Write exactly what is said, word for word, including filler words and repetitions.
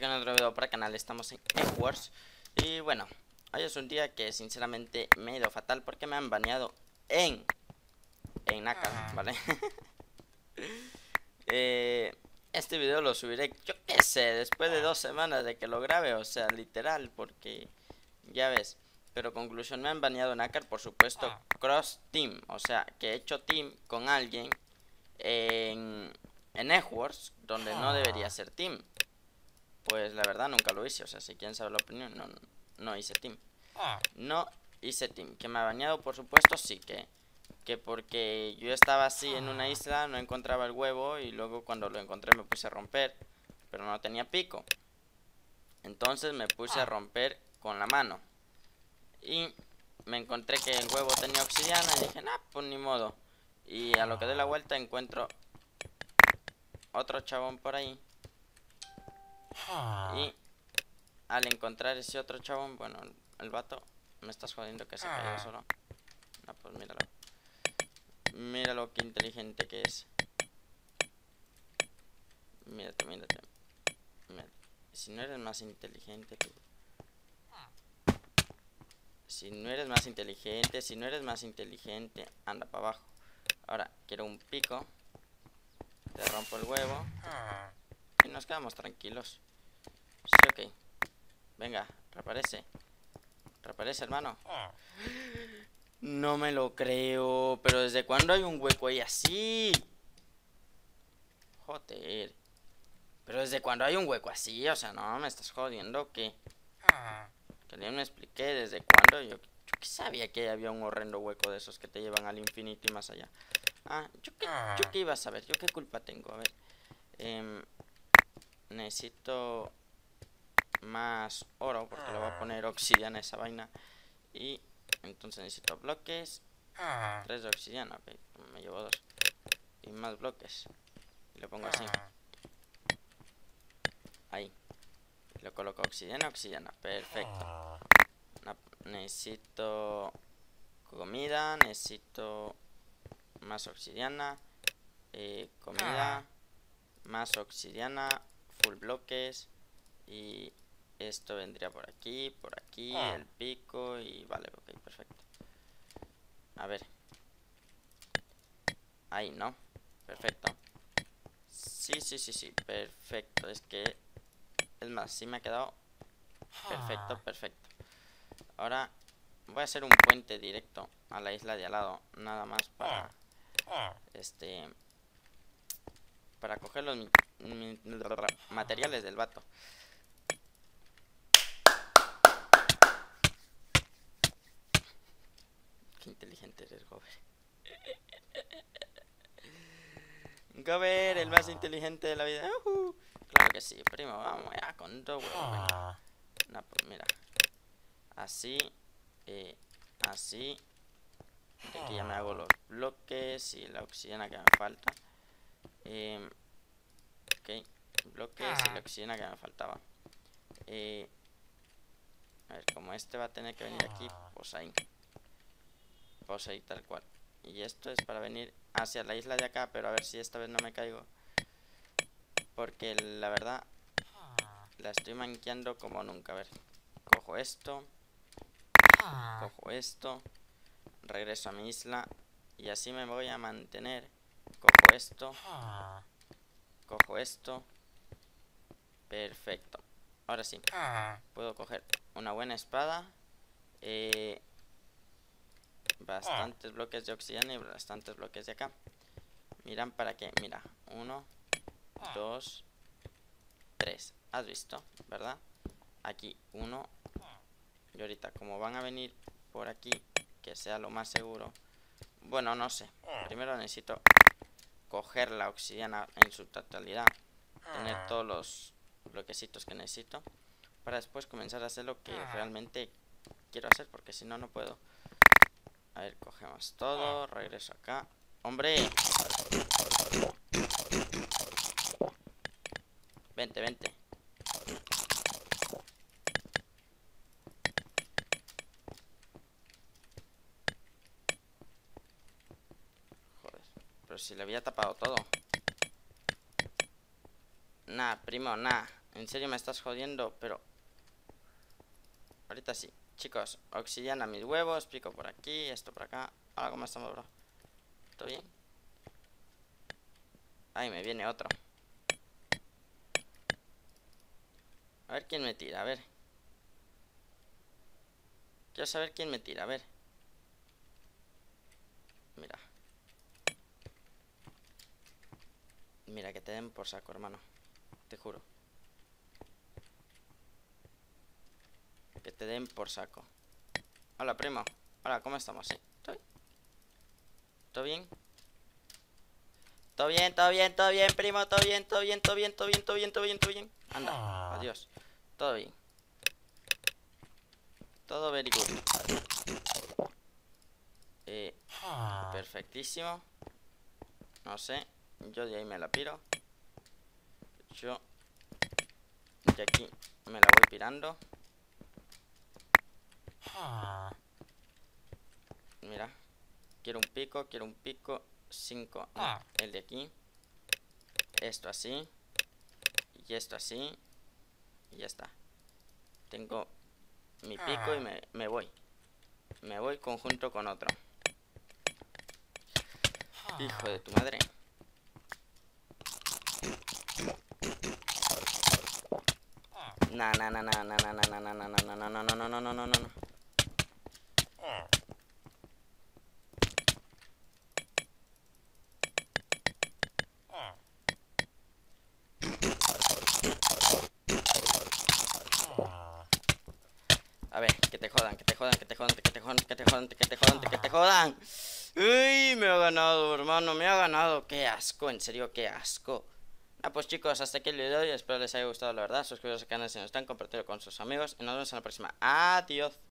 con otro video para el canal. Estamos en Edwards. Y bueno, hoy es un día que sinceramente me ha ido fatal porque me han baneado en En Nácar, ¿vale? eh, este video lo subiré, yo qué sé, después de dos semanas de que lo grabe. O sea, literal, porque ya ves. Pero conclusión, me han baneado en Nácar, por supuesto, cross team. O sea, que he hecho team con alguien en, en Edwards, donde no debería ser team. Pues la verdad nunca lo hice. O sea, si quieren saber la opinión, no, no hice team. No hice team. Que me ha baneado, por supuesto, sí que Que porque yo estaba así en una isla, no encontraba el huevo. Y luego cuando lo encontré me puse a romper, pero no tenía pico. Entonces me puse a romper con la mano. Y me encontré que el huevo tenía obsidiana. Y dije, nah, pues ni modo. Y a lo que doy la vuelta encuentro otro chabón por ahí. Y al encontrar ese otro chabón, bueno, el, el vato, me estás jodiendo que se cayó solo. No, pues míralo. Mira lo que inteligente que es. Mírate, mírate. Mírate. Si no eres más inteligente, tú. Si no eres más inteligente, si no eres más inteligente, anda para abajo. Ahora, quiero un pico. Te rompo el huevo. Y nos quedamos tranquilos. Sí, ok. Venga, reaparece. Reaparece, hermano. No me lo creo. Pero ¿desde cuándo hay un hueco ahí así? Joder. Pero ¿desde cuándo hay un hueco así? O sea, no, me estás jodiendo, ¿qué? Que no me expliqué desde cuándo. Yo, yo que sabía que había un horrendo hueco de esos que te llevan al infinito y más allá. Ah, yo qué, yo qué iba a saber. Yo qué culpa tengo. A ver. Eh, necesito más oro porque le voy a poner obsidiana a esa vaina. Y entonces necesito bloques. Tres de obsidiana, ok. Me llevo dos. Y más bloques. Y lo pongo así. Ahí. Le coloco obsidiana, obsidiana. Perfecto. No, necesito comida. Necesito más obsidiana. Eh, comida. Más obsidiana. Full bloques. Y esto vendría por aquí, por aquí. El pico. Y vale, ok, perfecto. A ver. Ahí, ¿no? Perfecto. Sí, sí, sí, sí. Perfecto. Es que... Es más, sí me ha quedado... Perfecto, perfecto. Ahora voy a hacer un puente directo a la isla de al lado. Nada más para... Este... Para coger los materiales del vato. Qué inteligente eres, Gober. Gober, el más inteligente de la vida. Uh-huh. Claro que sí, primo. Vamos ya con dos huevos. No, pues mira. Así. Eh, así. De aquí ya me hago los bloques y la obsidiana que me falta. Eh, ok. Bloques y la obsidiana que me faltaba. Eh, a ver, como este va a tener que venir aquí, pues ahí. Pues ahí tal cual. Y esto es para venir hacia la isla de acá, pero a ver si esta vez no me caigo. Porque la verdad la estoy manqueando como nunca. A ver, cojo esto. Cojo esto. Regreso a mi isla. Y así me voy a mantener. Cojo esto. Cojo esto. Perfecto. Ahora sí. Puedo coger una buena espada. Eh... Bastantes bloques de obsidiana y bastantes bloques de acá. Miran para qué. Mira, uno, dos, tres. ¿Has visto? ¿Verdad? Aquí uno. Y ahorita como van a venir por aquí, que sea lo más seguro. Bueno, no sé. Primero necesito coger la obsidiana en su totalidad. Tener todos los bloquecitos que necesito. Para después comenzar a hacer lo que realmente quiero hacer. Porque si no, no puedo. A ver, cogemos todo, regreso acá. ¡Hombre! Vente, vente. Joder, pero si le había tapado todo. Nah, primo, nah. En serio me estás jodiendo, pero... Ahorita sí. Chicos, obsidiana mis huevos, pico por aquí, esto por acá. Ahora, ¿cómo estamos, bro? ¿Todo bien? Ay, me viene otro. A ver quién me tira, a ver. Quiero saber quién me tira, a ver. Mira. Mira, que te den por saco, hermano. Te juro. Que te den por saco. Hola, primo. Hola, ¿cómo estamos? ¿Sí? ¿Todo bien? ¿Todo bien? Todo bien, todo bien, todo bien, primo. Todo bien, todo bien, todo bien, todo bien, todo bien, todo bien, todo bien. Anda, adiós. Todo bien. Todo very good. Eh, perfectísimo. No sé. Yo de ahí me la piro. Yo de aquí me la voy pirando. Mira. Quiero un pico, quiero un pico. Cinco. No, el de aquí. Esto así. Y esto así. Y ya está. Tengo mi pico y me, me voy. Me voy conjunto con otro. Hijo de tu madre. Na na na na na na na na na na na na na na na na na na. A ver, que te jodan, que te jodan, que te jodan, que te jodan, que te jodan, que te jodan, que te jodan. Uy, me ha ganado, hermano, me ha ganado. Qué asco, en serio, qué asco. Ah, pues chicos, hasta aquí el video y espero les haya gustado, la verdad. Suscribiros al canal si no están, compartirlo con sus amigos y nos vemos en la próxima. Adiós.